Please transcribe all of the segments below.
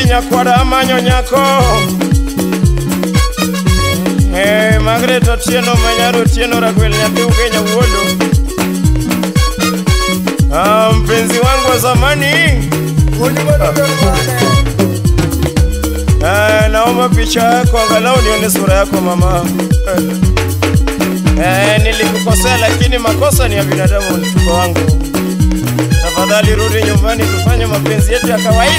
nyakwada manyo nyako Magreta tieno manyaro tieno ragwel nyathi Kenya wuodo mpenzi wangu wa zamani naomba picha yako angalau nione sura yako mama nilikukosea lakini makosa ni ya binadamu mtuko wangu tafadhali rudi nyumbani tufanye mapenzi yetu ya kawaida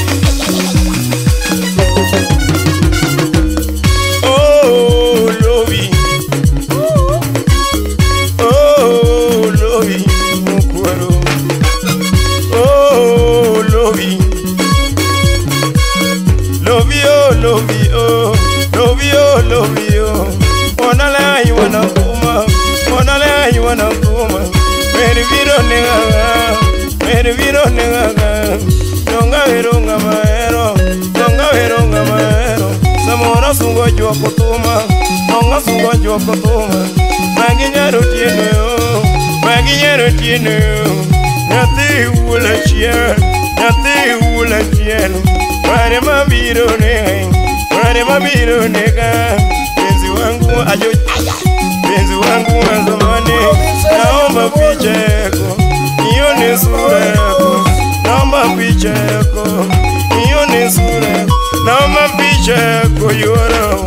Maginyaro tieno Nyathi ula chien Ware mabiro nega Penzi wangu ajo Penzi wangu wa zamani Naomba picha yako Nione sura yako Naomba picha yako Nione sura yako Naomba picha yako yoro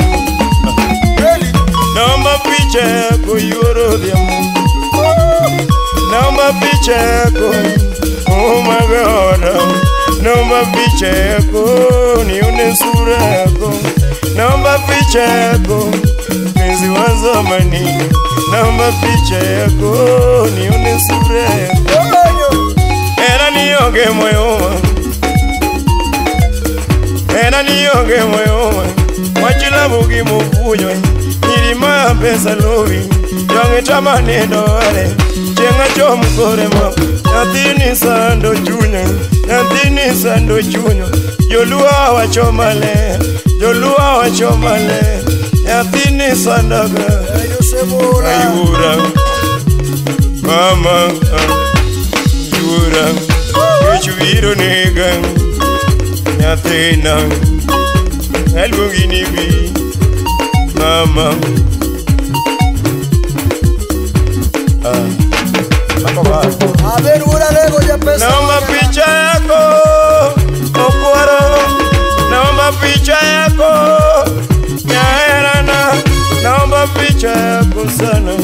Naomba picha yako yoro diamu Naomba picha yako Oh my God Naomba picha yako nione sura yako Naomba picha yako penzi wa zamani Naomba picha yako nione sura yako Era nionge moyo Era nionge moyo Wachila bugi mufunyo Nilima pesa lovi Yonge tamane doare Chenga chomu kore mako Nyathini sando chunyo Nyathini sando chunyo Jolua wachomale Jolua wachomale Nyathini sandaga Ayura Mama Ayura Kechuviro nega Nyathina Elbungini bi Mama Naomba picha yako Okwaro Naomba picha yako Nyaerana Naomba picha yako sana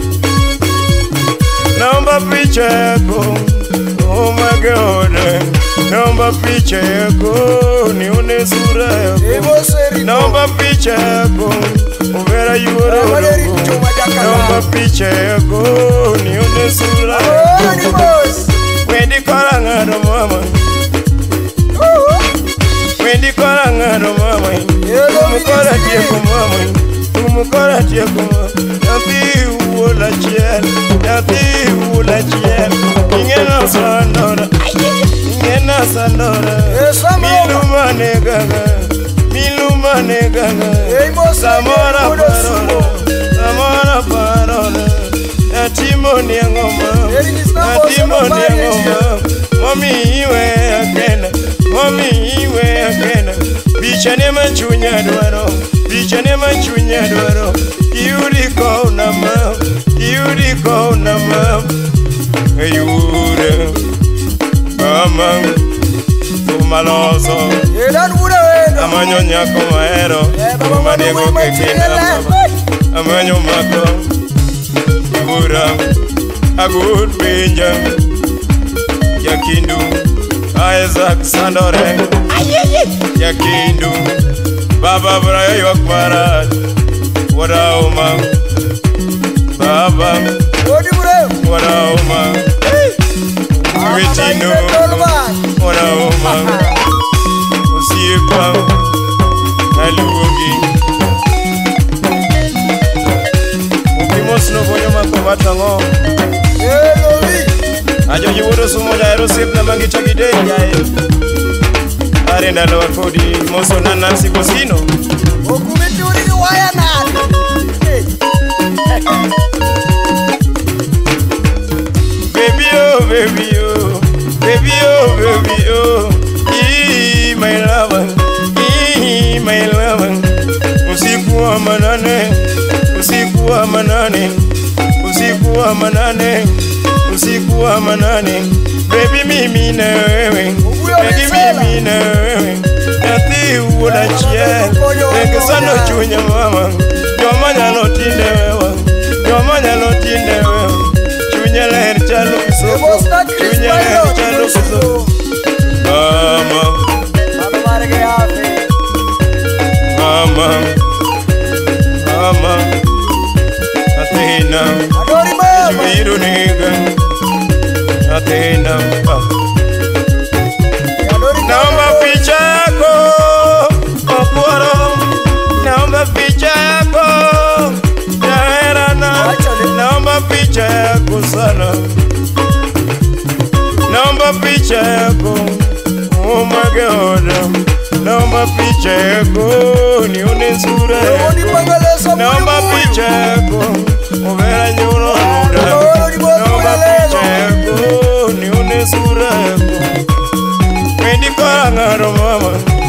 Naomba picha yako Oh my God Naomba picha yako nione sura yako Naomba picha yako Uvera yuoro Naomba picha yako nione sura yako Wendi kora ngado mama Wendi kora ngado mama Umukora tieko mama Umukora tieko mama Nyathi ula chiel Nyathi ula chiel Ingena sandora Ingena sandora Milumane gaga Milumane gaga Samora parola Samora parola Natimoni ngoma Natimoni ngoma Mami iwe akena Mami iwe akena Bichane machunya dwaro Bichane machunya dwaro Iuriko na mam Iuriko na mam Ayure Mama Umaloso Amanyo nyako maero Amanyo kekena Amanyo mako Iura Agur pinja Yakindu Isaac Sandore Yakindu Baba Brayo Yokparat Wadauma Baba Wadauma Witino Wadauma Usiekwa Alugi Ukimosno Boyo Makobatango Ajo yuworo sumo jaero sip na mangi chagide yae Arenda loa kodi moso na Nancy Bosino Okumituri waya nani Baby oh baby oh Baby oh baby oh my lover wa manane, usiku wa manane, usiku wa manane, usiku wa manane. Baby mimi na wewe, baby mimi na wewe. Nati uola chia, nenge sano chunya mama. Nyomanya no tinde wewe, nyomanya no tinde wewe. Chunya ler chalo kisoko, chunya ler chalo kisoko. Mama, mama, mama, Athena, Jubiru nigga, Athena. Naomba picha yako, Okwaro. Naomba picha yako, Jaherana. Naomba picha yako sana. Naomba picha yako, oh my God. Naomba picha yako, nione sura yako. Naomba picha yako, uvera nyuro muda. Naomba picha yako, nione sura yako. Mendi kora ngaro mama,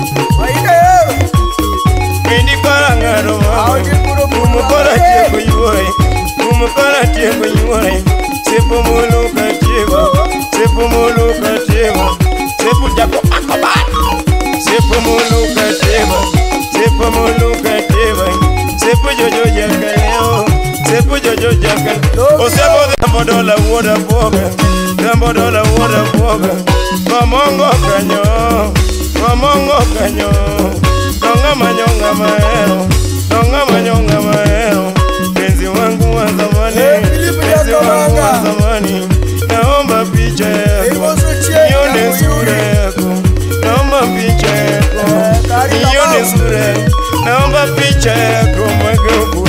mendi kora ngaro mama. Umukora tieko yuore, umukora tieko yuore. Sepo muluka tieko, sepo muluka tieko. Sepo jako akobat, sepo muluka tieko, sepo muluka tieko. Sepo jojo jakaleo, sepo jojo jakaleo. O sepo dambodola woda boga, dambodola woda boga. Mamongo kanyo, mamongo kanyo. Nonga manyonga maero, nonga manyonga maero. Penzi wangu wa zamani, penzi wangu wa zamani. Naomba picha yako, nione sura yako. Naomba picha yako, nione sura yako. Naomba picha yako mwagokuru.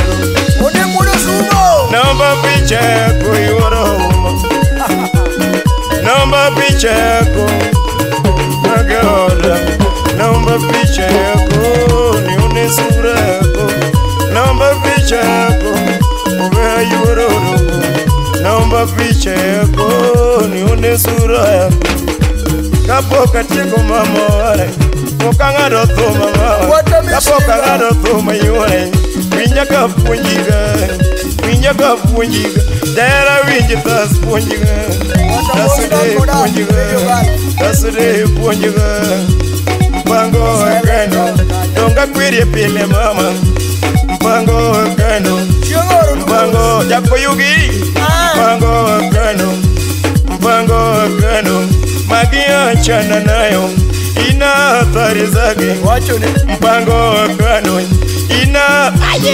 Naomba picha yako iwarauma. Naomba picha yako Magoda. Naomba picha yako, nione sura yako. Naomba picha yako, uvea iwarauma. Naomba picha yako, nione sura yako. Kapo katiko mama wale, mukanga doto mama. Kapo kanga doto mayore, winya kapunjiga, winya kapunjiga. Dera winji tas punjiga, tasure punjiga, tasure punjiga. Mpango kano, donga kwiri pile mama. Mpango kano, mpango jako yugi. Mpango kano, mpango kano. Magia chana nayo, ina athari zake. Mpango kano, ina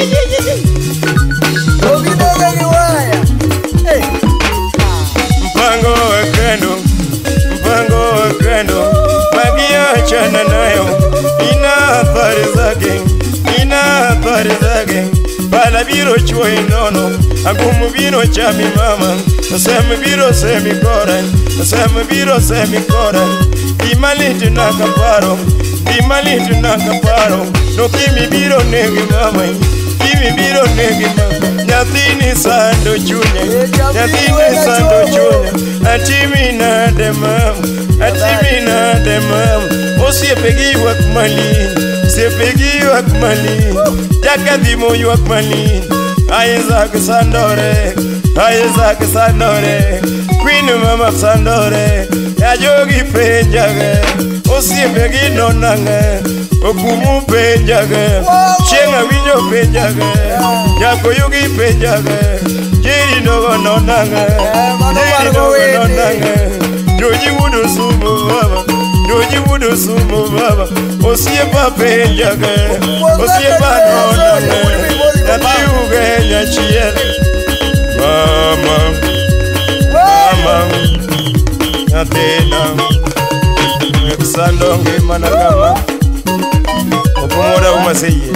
mpango kano, mpango kano. Magia chana nayo, ina athari zake, ina athari zake. Bala biro chwe nono, agumu biro chami mama. Semi biro semi kora, semi biro semi kora. Imalitu nakaparo, imalitu nakaparo. No kimi biro negi mama, kimi biro negi mama. Nyatini sando chunya, nyatini sando chunya. Atimi na demam, atimi na demam. Osiyepegi wakmali, sepegi wakmali. Jakadi moyo wakmali. Isaac Sandore, Isaac Sandore. Queen mama Sandore. Yajogi penjage, osiyepegi nonange. Okumu penjage, chenga winyo penjage. Jako yugi penjage, jiri nogo nonange, jiri nogo nonange. Joji wudu sumu baba, joji wudu sumu baba. Osiyepa penjage, osiyepa nonange. Nati uge nyachiel, mama, mama. Athena, Sandongi manakama. Okumora umasiye.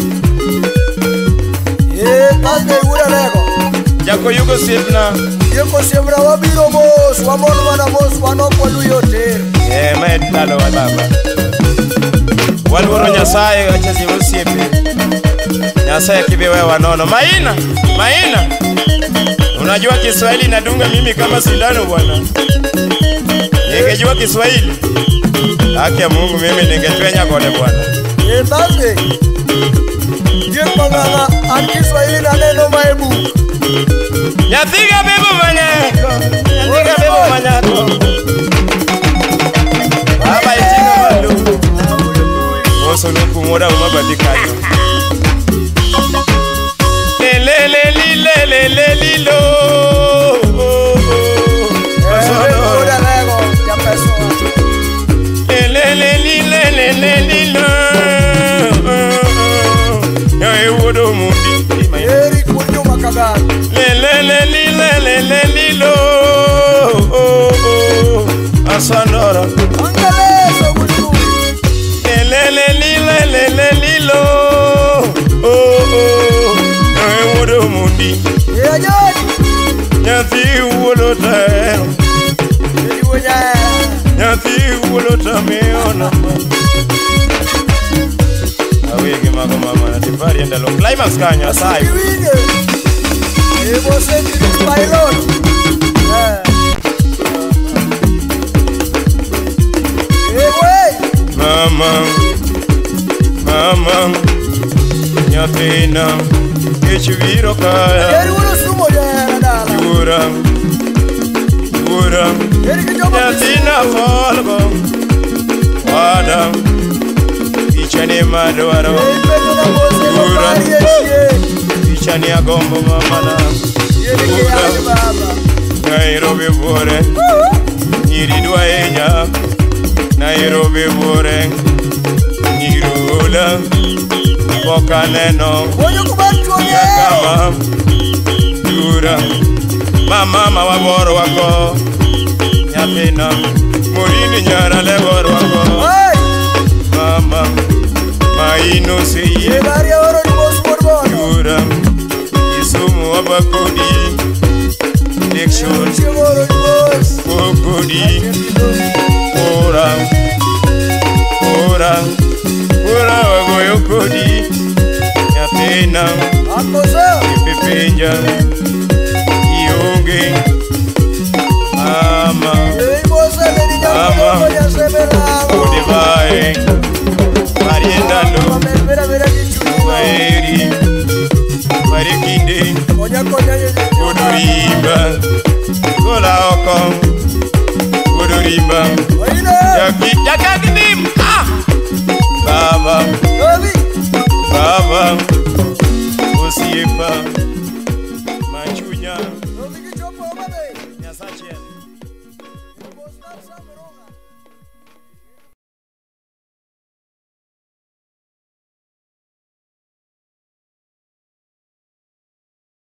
Tasde ura lego. Jako yugo sietna. Yeko siembra wabiro mos, wamon wana mos wanopo luyote. Maetalo wa baba. Walworo Nyasaye achazi usiepe. Nyasaye kibewe wanono. Maina, Maina. Unajua Kiswahili nadunga mimi kama sindano bwana. Ningejua Kiswahili. Haki ya Mungu mimi ningetwenya kone bwana. Tasde. Diek manganga an Kiswahili na neno maibu. Nyathiga bebo manyako. Nyathiga bebo manyako. Baba itinga malu. Oso nuku moda umabadikayo. Lilo. Asandora Angaleso busu. Lilo. Wodo mundi. Nyathi wolota. Nyathi wolota meona. Awege mago mama na tifari ndalo climax kanya sai. Ebo senti pilot. Mama Nyathina Kechiviro kaya Yura Nyathina folgo Wada Ichani madwaro Yura Ichani agombo mamana Yura Nairobi bore Niridwa enya Nairobi bore Nirula Bokaneno Yakama Yura Mama waboro wako Nyathina Murini nyara leboro wako Mama Maino siye Yura Isumu wabakodi Action Kokodi Ora wagoyo kodi Nyathina Ipepenja Ionge Mama Ode bae Mariendalo Maeri Marikinde Odorimba Gola oko Odorimba Yakagidim Baba Osiepa Manchunya Nyasache